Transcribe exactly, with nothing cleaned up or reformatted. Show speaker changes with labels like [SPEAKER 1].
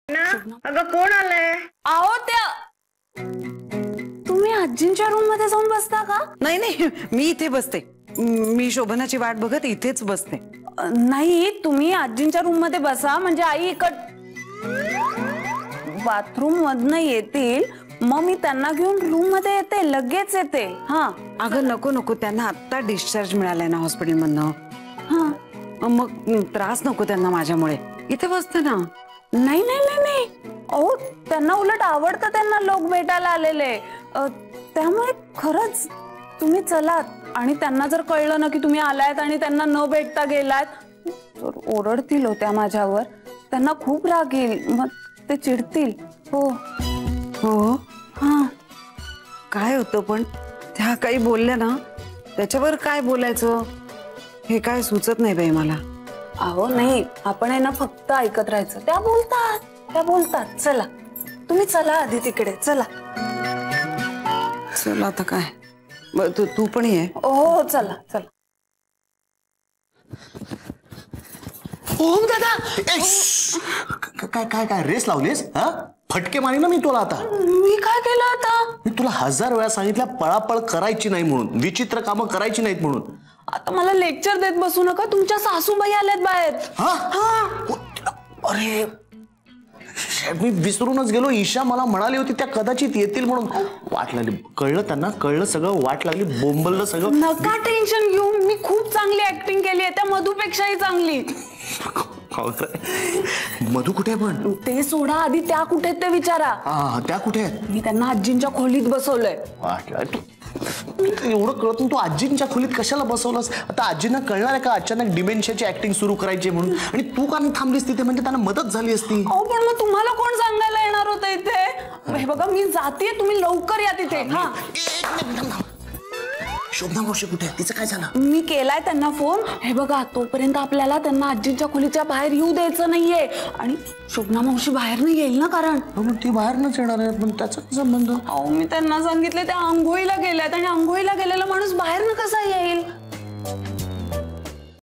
[SPEAKER 1] अगं कोण आलंय?
[SPEAKER 2] आहो त्या तुम्ही आजींच्या रूम मध्ये जाऊन बसता का?
[SPEAKER 3] नाही नाही, मी इथे बसते. मी शोभनाची वाट बघत इथेच बसते.
[SPEAKER 2] नाही, तुम्ही आजींच्या रूम मध्ये बसा, म्हणजे आई इकड बाथरूम मधनं येतील, मग मी त्यांना घेऊन रूम मध्ये येते, लगेच येते. हा
[SPEAKER 3] अगं नको नको, त्यांना आता डिस्चार्ज मिळालाय ना हॉस्पिटल मधनं. हा मग त्रास नको त्यांना माझ्यामुळे. इथे बसते ना.
[SPEAKER 2] नाही नाही नाही नाही, अहो त्यांना उलट आवडतं त्यांना लोक भेटायला आलेले, त्यामुळे खरंच तुम्ही चलात. आणि त्यांना जर कळलं ना की तुम्ही आलायत आणि त्यांना न भेटता गेलात तर ओरडतील होत्या माझ्यावर. त्यांना खूप राग येईल, मग ते चिडतील. हो
[SPEAKER 3] हो.
[SPEAKER 2] हा
[SPEAKER 3] काय होतं पण त्या काही बोलल्या ना, त्याच्यावर काय बोलायचं हे काय सुचत नाही बाई मला.
[SPEAKER 2] अहो नाही, आपण आहे ना फक्त ऐकत राहायचं. त्या बोलतात त्या बोलतात चला तुम्ही चला आधी तिकडे. चला
[SPEAKER 3] चला आता काय, तू तू पण ये.
[SPEAKER 2] हो चला चला.
[SPEAKER 4] ओम दादा, काय काय काय रेस लावलीस? हा फटके मारी ना मी तुला आता.
[SPEAKER 2] मी काय केलं आता?
[SPEAKER 4] मी तुला हजार वेळा सांगितलं पळापळ करायची नाही म्हणून, विचित्र कामं करायची नाहीत म्हणून.
[SPEAKER 2] आता मला लेक्चर देत बसू नका, तुमच्या सासूबाई आल्यात बाहेर.
[SPEAKER 4] हा हा, अरे मी विसरूनच गेलो. ईशा मला म्हणाली होती त्या कदाचित येतील म्हणून. वाट लागली, कळलं त्यांना, कळलं सगळं, वाट लागली, बोंबललं सगळं.
[SPEAKER 2] नका टेन्शन घेऊ, मी खूप चांगली ऍक्टिंग केली आहे, त्या मधुपेक्षाही चांगली.
[SPEAKER 4] मधु कुठे पण?
[SPEAKER 2] ते सोडा, आधी त्या कुठे आहेत ते विचारा.
[SPEAKER 4] हा त्या कुठे आहेत?
[SPEAKER 2] मी त्यांना आजींच्या खोलीत बसवलंय.
[SPEAKER 4] एवढं कळत तू आजींच्या खोलीत कशाला बसवलंस? आता आजींना कळणार आहे का अचानक डिमेन्शियाची ऍक्टिंग सुरू करायची म्हणून? आणि तू का थांबलीस तिथे? म्हणजे त्यांना मदत झाली असती.
[SPEAKER 2] अहो पण मग तुम्हाला कोण सांगायला येणार होतं इथे? हे बघा मी जातीये, तुम्ही लवकर या तिथे. हा
[SPEAKER 4] शोभना मावशी कुठे आहे? तिचं काय झालं?
[SPEAKER 2] मी केलाय त्यांना फोन. हे बघा तोपर्यंत आपल्याला त्यांना आजींच्या खोलीच्या बाहेर येऊ द्यायचं नाहीये. आणि शोभना मावशी बाहेर नाही येईल ना, कारण
[SPEAKER 4] ती बाहेरनच येणार आहे. पण त्याचा संबंध?
[SPEAKER 2] अहो मी त्यांना सांगितले त्या आंघोळीला गेल्यात, आणि आंघोळीला गेलेला माणूस बाहेर न कसा येईल?